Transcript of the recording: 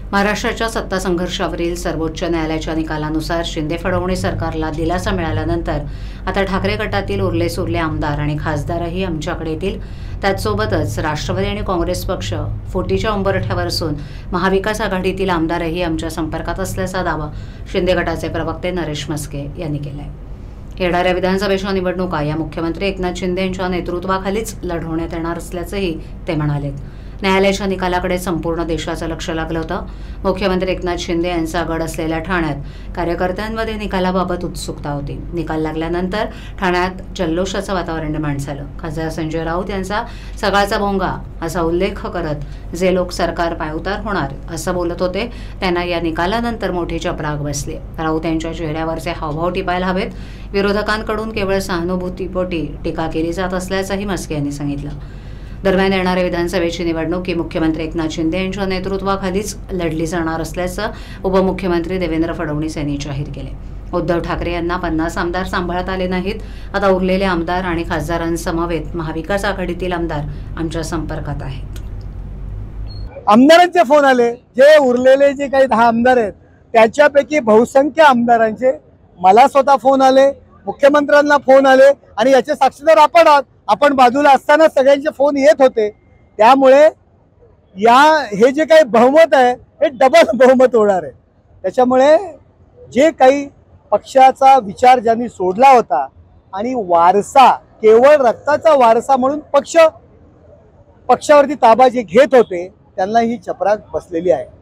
महाराष्ट्राच्या सत्ता संघर्षावरील सर्वोच्च न्यायालयाच्या निकालानुसार शिंदे फडणवीस सरकारला दिलासा मिळाल्यानंतर आता ठाकरे गटातील उरले-सुरले आमदार आणि खासदारही आमच्याकडे येतील। त्याचसोबतच राष्ट्रवादी आणि काँग्रेस पक्ष फुटीच्या उंबरठ्यावर असून महाविकास आघाडीतील आमदारही आमच्या संपर्कात असल्याचा दावा शिंदे गटाचे प्रवक्ते नरेश म्हस्के यांनी केला आहे। येणाऱ्या विधानसभेच्या निवडणुका या मुख्यमंत्री एकनाथ शिंदे यांच्या नेतृत्वाखालीच लढवण्यात येणार असल्याचंही ते म्हणाले। न्यायालयाच्या निकालाकडे संपूर्ण देशाचं लक्ष लागलं होतं। मुख्यमंत्री एकनाथ शिंदे यांचा गड असलेल्या ठाण्यात कार्यकर्त्यांमध्ये निकालाबाबत उत्सुकता होती। निकाल लागल्यानंतर ठाण्यात जल्लोषाचं वातावरण निर्माण झालं। खासदार संजय राऊत यांचा सकाळचा भोंगा असा उल्लेख करत जे लोक सरकार पायउतार होणार असं बोलत होते त्यांना या निकालानंतर मोठी चपराक बसली। राऊत यांच्या चेहऱ्यावरचे हावभाव टिपायला हवेत। विरोधकांकडून केवळ सहानुभूतीपोटी टीका केली जात असल्याचंही म्हस्के यांनी सांगितलं। दरम्यान येणाऱ्या विधानसभेची निवडणूक ही मुख्यमंत्री एकनाथ शिंदे यांच्या नेतृत्वाखालीच लढली जाणार असल्याचं उपमुख्यमंत्री देवेंद्र फडणवीस यांनी जाहीर केले। उद्धव ठाकरे यांना 50 आमदार सांभाळता आले नाहीत। आता उरलेले आमदार आणि खासदारांसमवेत महाविकास आघाडीतील आमदार आमच्या संपर्कात आहेत। आमदारांचे फोन आले, जे उरलेले जे काही 10 आमदार आहेत त्याच्यापैकी बहुसंख्य आमदारांचे मला स्वतः फोन आले, मुख्यमंत्र्यांना फोन आले आणि याचे साक्षीदार आपण आहात। आपण बाजूला असताना सगळ्यांचे फोन येत होते। त्यामुळे हे जे काही बहुमत आहे हे डबल बहुमत होणार आहे। त्याच्यामुळे जे काही पक्षाचा विचार ज्यांनी सोडला होता आणि वारसा केवळ रक्ताचा वारसा म्हणून पक्षावरती ताबा जे घेत होते त्यांना ही चपराक बसलेली आहे।